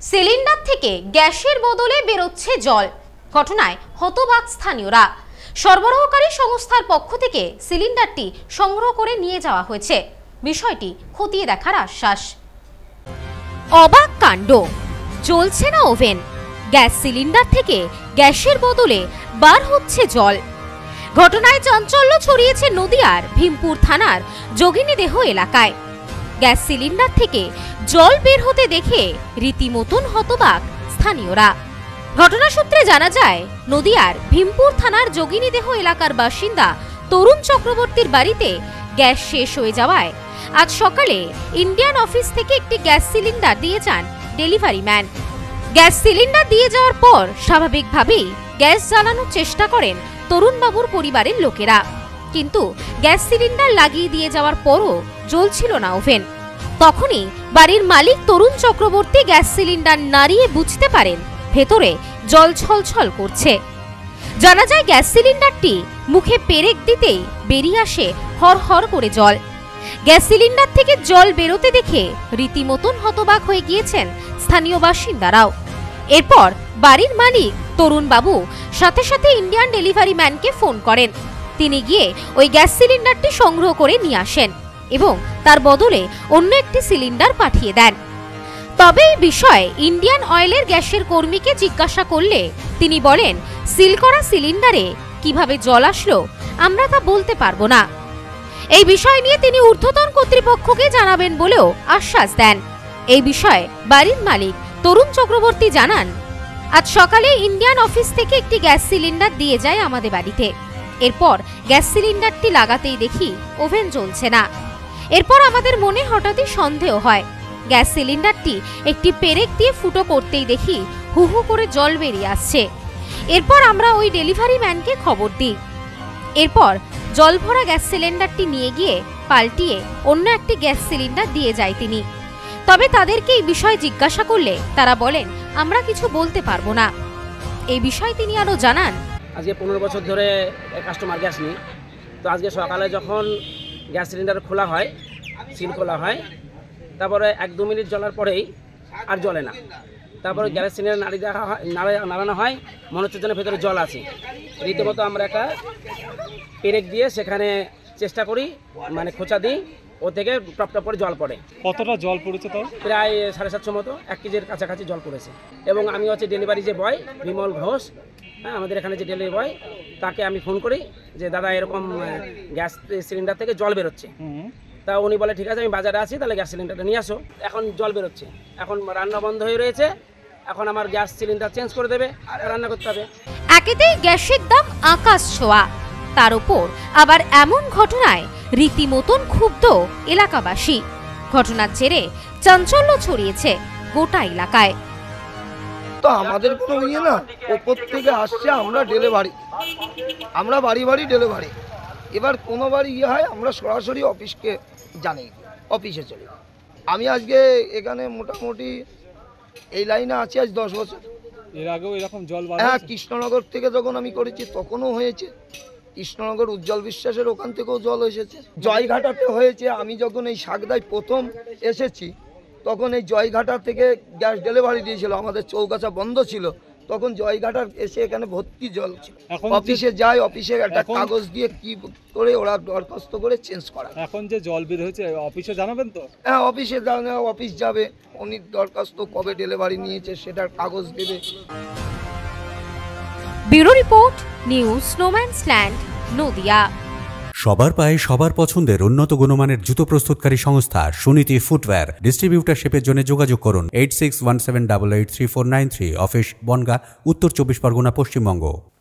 Cylinder থেকে গ্যাসের বদলে বেরোচ্ছে জল। ঘটনায় হতবাক স্থানীয়রা। সরবরাহকারী সংস্থার পক্ষ থেকে সিলিন্ডারটি সংগ্রহ করে নিয়ে যাওয়া হয়েছে। বিষয়টি খতিয়ে দেখার আশ্বাস। অবাক কাণ্ড, জ্বলছে না ওভেন, গ্যাস সিলিন্ডার থেকে গ্যাসের বদলে বার হচ্ছে জল। ঘটনায় চাঞ্চল্য ছড়িয়েছে নদিয়ার ভীমপুর থানার যোগিনীদেহ এলাকায়। গ্যাস সিলিন্ডার থেকে জল বের হতে দেখে রীতিমতন হতবাক স্থানীয়রা। ঘটনা সূত্রে জানা যায়, নদিয়ার ভীমপুর থানার যোগিনীদেহ এলাকার বাসিন্দা তরুণ চক্রবর্তীর বাড়িতে গ্যাস শেষ হয়ে যাওয়ায় আজ সকালে ইন্ডিয়ান অফিস থেকে একটি গ্যাস সিলিন্ডার দিয়ে যান ডেলিভারি ম্যান। গ্যাস সিলিন্ডার দিয়ে যাওয়ার পর স্বাভাবিকভাবেই গ্যাস জ্বালানোর চেষ্টা করেন তরুণবাবুর পরিবারের লোকেরা, কিন্তু গ্যাস সিলিন্ডার লাগিয়ে দিয়ে যাওয়ার পরও জ্বলছিল না ওভেন। তখনই বাড়ির মালিক তরুণ চক্রবর্তী গ্যাস সিলিন্ডার নাড়িয়ে বুঝতে পারেন ভেতরে জল ছলছল করছে। জানা যায়, গ্যাস সিলিন্ডারটি মুখে পেরেক দিতেই বেরিয়ে আসে হরহর করে জল। গ্যাস সিলিন্ডার থেকে জল বেরোতে দেখে রীতিমতন হতবাক হয়ে গিয়েছেন স্থানীয় বাসিন্দারাও। এরপর বাড়ির মালিক তরুণ বাবু সাথে সাথে ইন্ডিয়ান ডেলিভারি ম্যানকে ফোন করেন। তিনি গিয়ে ওই গ্যাস সিলিন্ডারটি সংগ্রহ করে নিয়ে আসেন এবং তার বদলে অন্য একটি সিলিন্ডার পাঠিয়ে দেন। তবে এই বিষয়ে ইন্ডিয়ান অয়েলের গ্যাসের কর্মীকে জিজ্ঞাসা করলে তিনি বলেন, সিল করা সিলিন্ডারে কিভাবে জল আসলো আমরা তা বলতে পারবো না। এই বিষয় নিয়ে তিনি ঊর্ধ্বতন কর্তৃপক্ষকে জানাবেন বলেও আশ্বাস দেন। এই বিষয়ে বাড়ির মালিক তরুণ চক্রবর্তী জানান, আজ সকালে ইন্ডিয়ান অফিস থেকে একটি গ্যাস সিলিন্ডার দিয়ে যায় আমাদের বাড়িতে। এরপর গ্যাস সিলিন্ডারটি লাগাতেই দেখি ওভেন জ্বলছে না। এরপর আমাদের মনে হঠাৎই সন্দেহ হয়। গ্যাস সিলিন্ডারটি একটি পেরেক দিয়ে ফুটো করতেই দেখি হু হু করে জল বেরিয়ে আসছে। এরপর আমরা ওই ডেলিভারি ম্যানকে খবর দিই। এরপর জল ভরা গ্যাস সিলিন্ডারটি নিয়ে গিয়ে পাল্টিয়ে অন্য একটি গ্যাস সিলিন্ডার দিয়ে যায় তিনি। তবে তাদেরকে এই বিষয়ে জিজ্ঞাসা করলে তারা বলেন, আমরা কিছু বলতে পারবো না। এই বিষয়ে তিনি আরো জানান, আজকে 15 বছর ধরে কাস্টমার গ্যাস নিই। তো আজকে সকালে যখন গ্যাস সিলিন্ডার খোলা হয়, সিল খোলা হয়, তারপরে 1-2 মিনিট জ্বলার পরেই আর জ্বলে না। তারপরে গ্যাস সিলিন্ডার নাড়ানো হয়, মনে হচ্ছে যেন ভেতরে জল আছে। রীতিমতো আমরা একটা পেরেক দিয়ে সেখানে চেষ্টা করি, মানে খোঁচা দিই, ও থেকে টপটপ করে জল পড়ে। কতটা জল পড়েছে? তাও প্রায় 750 মতো, 1 কেজির কাছাকাছি জল পড়েছে। এবং আমি হচ্ছে ডেলিভারি যে বয় বিমল ঘোষ, হ্যাঁ, আমাদের এখানে যে ডেলিভারি বয়, তাকে আমি ফোন করি যে দাদা এরকম গ্যাস সিলিন্ডার থেকে জল বেরোচ্ছে। তা উনি বলে, ঠিক আছে আমি বাজারে আছি, তাহলে গ্যাস সিলিন্ডারটা নিয়ে আসো। এখন জল বেরোচ্ছে, এখন রান্না বন্ধ হয়ে রয়েছে, এখন আমার গ্যাস সিলিন্ডার চেঞ্জ করে দেবে, রান্না করতে হবে। একেতেই গ্যাসের দাম আকাশ ছোঁয়া, তার উপর আবার এমন ঘটনায় রীতিমতন ক্ষুব্ধ এলাকাবাসী। ঘটনার জেরে চাঞ্চল্য ছড়িয়েছে গোটা এলাকায়। তো আমাদের কোনো ইয়ে না, ওপর থেকে আসছে, আমরা ডেলিভারি, আমরা বাড়ি বাড়ি ডেলিভারি। এবার কোনো বাড়ি ইয়ে হয়, আমরা সরাসরি অফিসকে জানি, অফিসে চলে। আমি আজকে এখানে মোটামুটি এই লাইনে আছি আজ 10 বছর। এর আগেও এরকম জল? হ্যাঁ, কৃষ্ণনগর থেকে যখন আমি করেছি তখনও হয়েছে। কৃষ্ণনগর উজ্জ্বল বিশ্বাসের ওখান থেকেও জল এসেছে, জয়ঘাটাতে হয়েছে। আমি যখন এই শাকদায় প্রথম এসেছি তখন এই জয়ঘাটা থেকে গ্যাস ডেলিভারি দিয়েছিল, আমাদের চৌগাছা বন্ধ ছিল, তখন জয়ঘাটার এসে এখানে ভর্তি জল ছিল। অফিসে যাই, অফিসে একটা কাগজ দিয়ে কি করে ওরা দরখাস্ত করে চেঞ্জ করা। এখন যে জল বের হয়েছে অফিসে জানাবেন তো? হ্যাঁ, অফিসে অফিস যাবে, উনি দরখাস্ত কবে ডেলিভারি নিয়েছে সেটার কাগজ দেবে। ব্যুরো রিপোর্ট, নিউজ স্নোম্যান্সল্যান্ড, নদিয়া। সবার পায়ে সবার পছন্দের উন্নত গুণমানের জুতো প্রস্তুতকারী সংস্থা সুনীতি ফুটওয়্যার। ডিস্ট্রিবিউটারশিপের জন্য যোগাযোগ করুন 8617883493, অফিস বনগাঁ, উত্তর 24 পরগনা, পশ্চিমবঙ্গ।